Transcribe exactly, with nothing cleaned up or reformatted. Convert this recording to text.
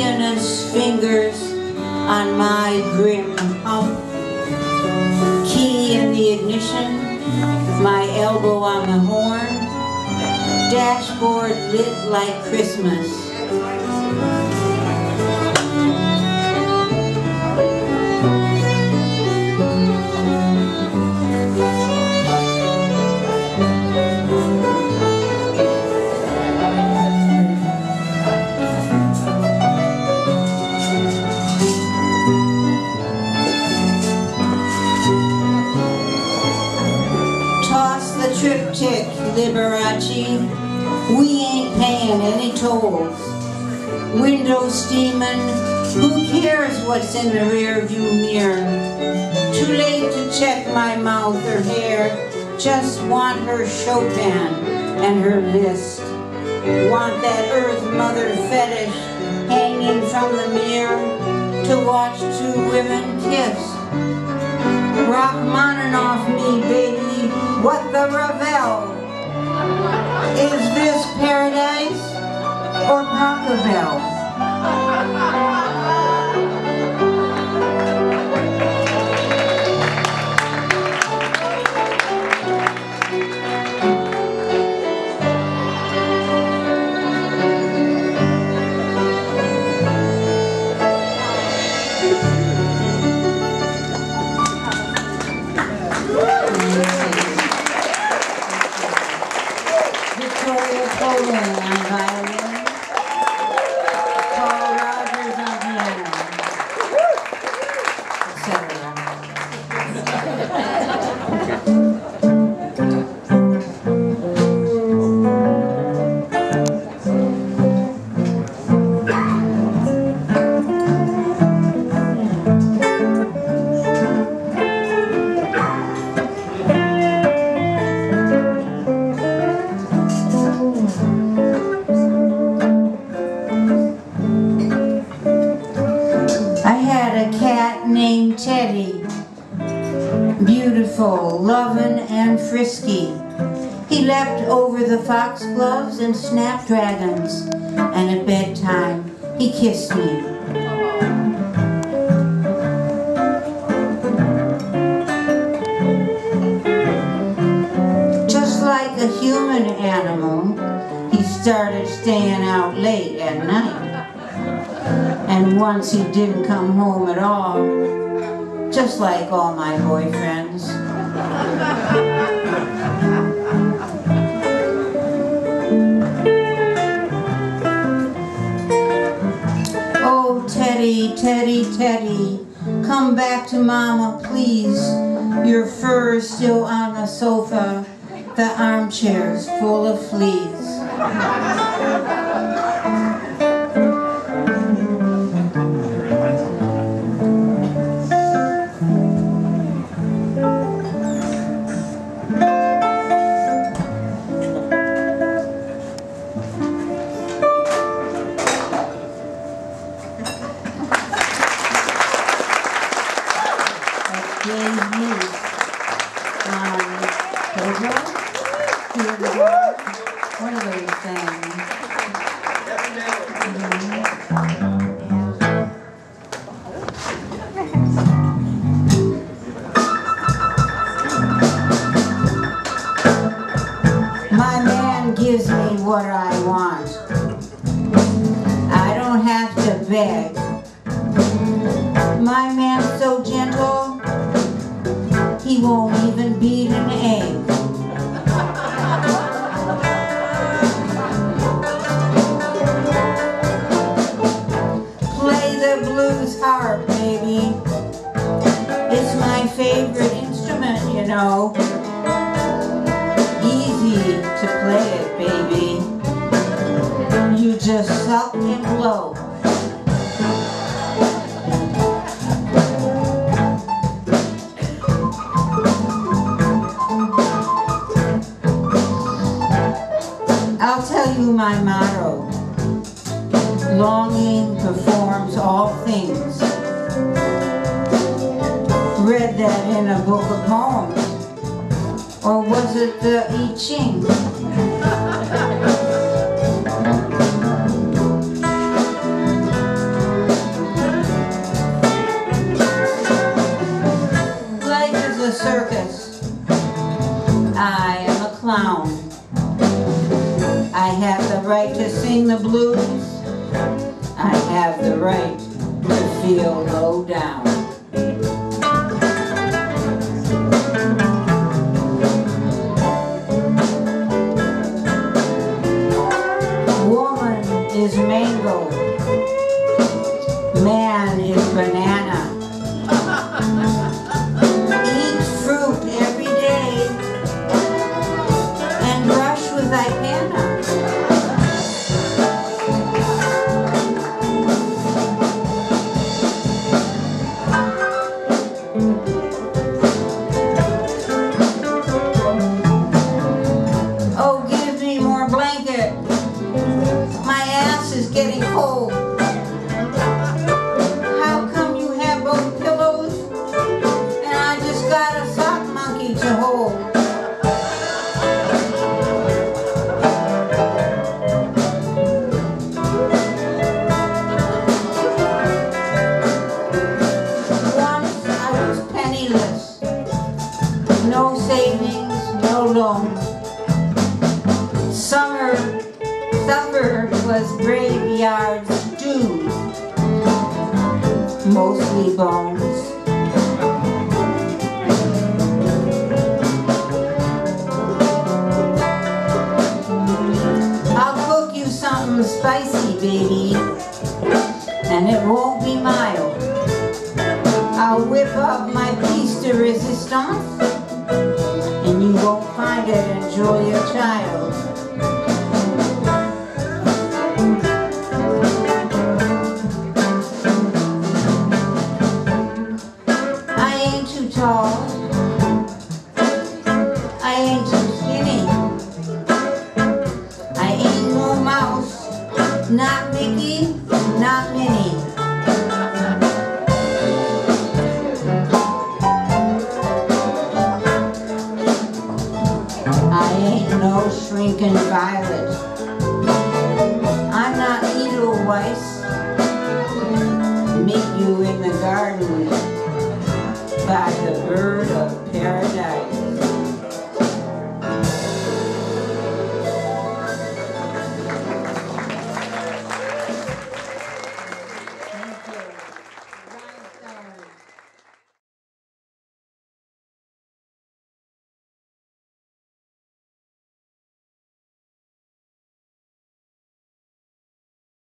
pianist's fingers on my grim hump, key in the ignition, my elbow on the horn, dashboard lit like Christmas. Triptych, Liberace, we ain't paying any tolls. Window steaming, who cares what's in the rear view mirror? Too late to check my mouth or hair, just want her Chopin and her list. Want that Earth Mother fetish hanging from the mirror to watch two women kiss. Rachmaninoff me, baby. What the Ravel? Is this paradise or Pachelbel? Lovin' and frisky. He leapt over the foxgloves and snapdragons, and at bedtime he kissed me. Just like a human animal, he started staying out late at night. And once he didn't come home at all, just like all my boyfriends. Oh, Teddy, Teddy, Teddy, come back to Mama, please. Your fur is still on the sofa, the armchair's full of fleas. have the right to feel low down. Woman is mango, man is banana. Eat fruit every day and brush with thy panna. Oh, give me more blanket. My ass is getting cold. How come you have both pillows and I just got a sock monkey to hold? Once I was penniless, no savings, no loan. Summer, supper was graveyard stew, mostly bones. I'll cook you something spicy, baby, and it won't be mild. I'll whip up my piece de resistance, and you won't find it enjoy your child. I ain't too tall, I ain't too skinny, I ain't no mouse, not Mickey, not Minnie. I ain't no shrinking violet. I'm not Edelweiss. Meet you in the garden by